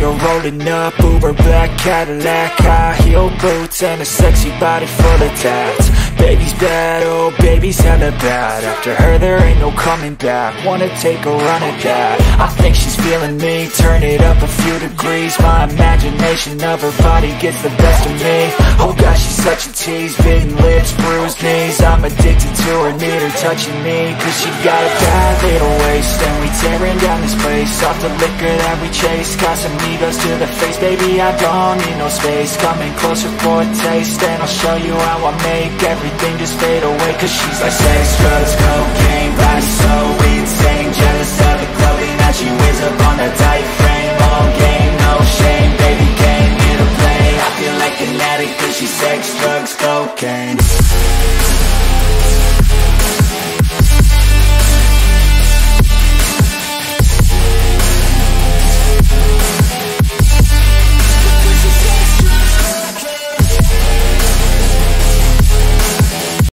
her rolling up, Uber black Cadillac, high heel boots and a sexy body full of tats. Baby's bad, oh baby's hella bad. After her there ain't no coming back. Wanna take a run at that. I think she's feeling me, turn it up a few degrees. My imagination of her body gets the best of me. Oh gosh, she's such a tease, bitten lips, bruised knees. I'm addicted to her, need her touching me, cause she got a bad little waist. And we tearing down this place, off the liquor that we chase. Casamigos to the face, baby I don't need no space. Coming closer for a taste, and I'll show you how I make everything just fade away. Cause she's like sex, drugs, cocaine, body so insane. Jealous of the clothing that she wears up on a tight frame. All game, no shame, baby came here to play. I feel like an addict cause she's sex, drugs, cocaine.